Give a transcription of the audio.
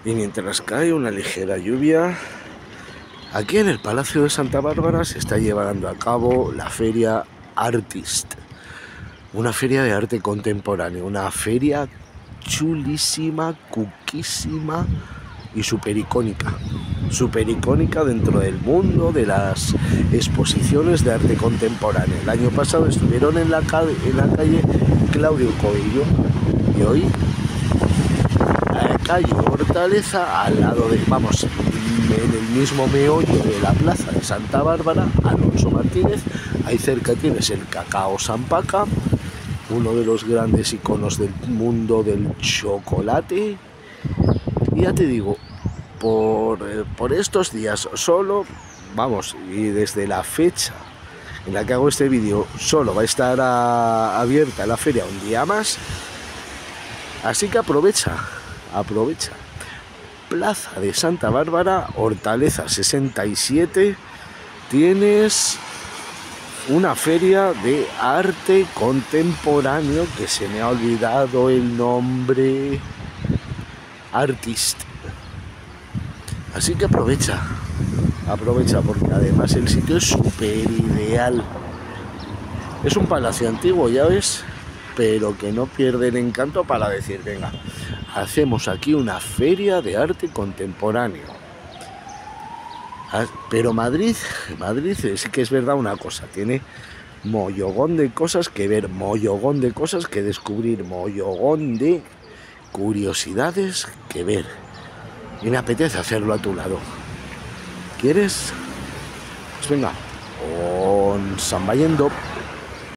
Y mientras cae una ligera lluvia, aquí en el Palacio de Santa Bárbara se está llevando a cabo la Feria Artist, una feria de arte contemporáneo, una feria chulísima, cuquísima y súper icónica dentro del mundo de las exposiciones de arte contemporáneo. El año pasado estuvieron en la calle Claudio Coello y hoy calle Hortaleza, al lado de, vamos, en el mismo meollo de la plaza de Santa Bárbara, Alonso Martínez. Ahí cerca tienes el Cacao San Paca, uno de los grandes iconos del mundo del chocolate. Y ya te digo, por estos días solo, vamos, y desde la fecha en la que hago este vídeo, solo va a estar abierta la feria un día más. Así que aprovecha. Plaza de Santa Bárbara, Hortaleza 67, tienes una feria de arte contemporáneo que se me ha olvidado el nombre, Artist. Así que aprovecha porque además el sitio es súper ideal. Es un palacio antiguo, ya ves, pero que no pierde el encanto para decir, venga, hacemos aquí una feria de arte contemporáneo. Pero Madrid sí que es verdad una cosa, tiene mollogón de cosas que ver, mollogón de cosas que descubrir, mollogón de curiosidades que ver. Y me apetece hacerlo a tu lado. ¿Quieres? Pues venga, on San Bayendo.